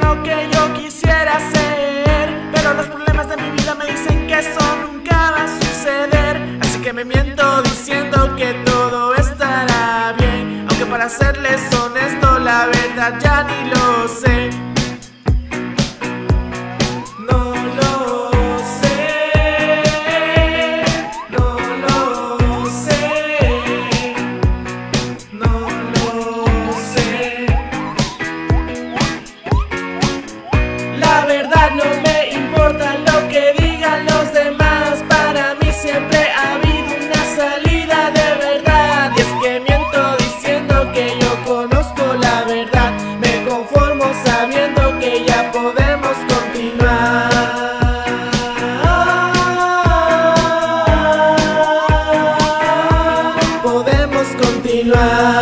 lo que yo quisiera hacer, pero los problemas de mi vida me dicen que eso nunca va a suceder. Así que me miento diciendo que todo estará bien, aunque para serles honesto la verdad ya ni lo sé. La verdad no me importa lo que digan los demás, para mí siempre ha habido una salida de verdad. Y es que miento diciendo que yo conozco la verdad, me conformo sabiendo que ya podemos continuar. Podemos continuar.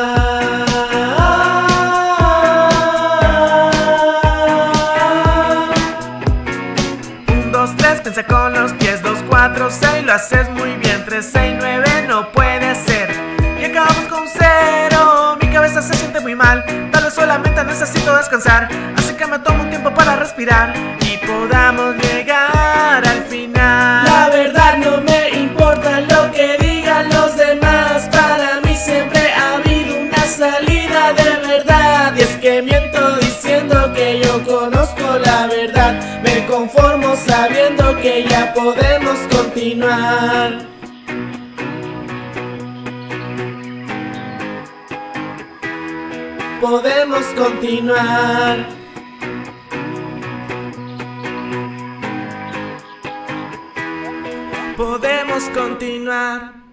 1, 2, 3, piensa con los pies. 2, 4, 6, lo haces muy bien. 3, 6, 9, no puede ser. Y acabamos con 0. Mi cabeza se siente muy mal, tal vez solamente necesito descansar. Así que me tomo un tiempo para respirar y podamos llegar al final. La verdad no me importa lo que digan los demás, para mí siempre ha habido una salida de verdad. Y es que miento diciendo que yo conozco la verdad, me conformo sabiendo que ya podemos continuar. Podemos continuar. Podemos continuar.